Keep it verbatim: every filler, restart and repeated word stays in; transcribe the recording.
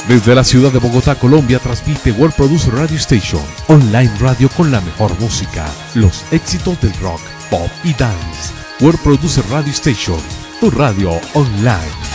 Desde la ciudad de Bogotá, Colombia, transmite World Producer Radio Station, online radio con la mejor música, los éxitos del rock, pop y dance. World Producer Radio Station, tu radio online.